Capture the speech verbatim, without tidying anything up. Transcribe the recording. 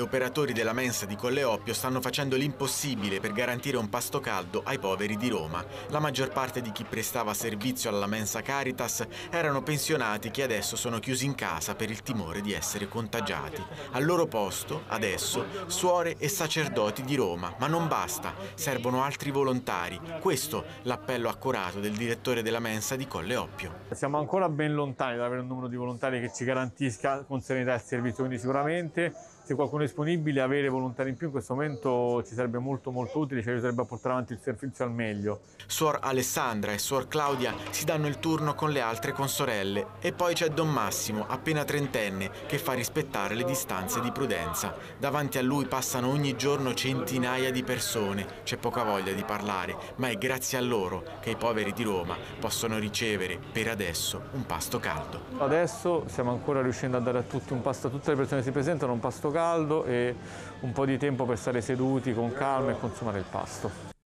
operatori della mensa di Colle Oppio stanno facendo l'impossibile per garantire un pasto caldo ai poveri di Roma. La maggior parte di chi prestava servizio alla mensa Caritas erano pensionati che adesso sono chiusi in casa per il timore di essere contagiati. Al loro posto, adesso, suore e sacerdoti di Roma. Ma non basta, servono altri volontari. Questo l'appello accorato del direttore della mensa di Colle Oppio. Siamo ancora ben lontani da avere un numero di volontari che ci garantisca con serenità il servizio, quindi sicuramente se qualcuno è disponibile avere volontari in più in questo momento ci sarebbe molto molto utile, ci aiuterebbe a portare avanti il servizio al meglio. Suor Alessandra e Suor Claudia si danno il turno con le altre consorelle e poi c'è Don Massimo, appena trentenne, che fa rispettare le distanze di prudenza. Davanti a lui passano ogni giorno centinaia di persone, c'è poca voglia di parlare, ma è grazie a loro che i poveri di Roma possono ricevere per adesso un pasto caldo. Adesso stiamo ancora riuscendo a dare a tutti un pasto, a tutte le persone che si presentano un pasto caldo e un po' di tempo per stare seduti con calma e consumare il pasto.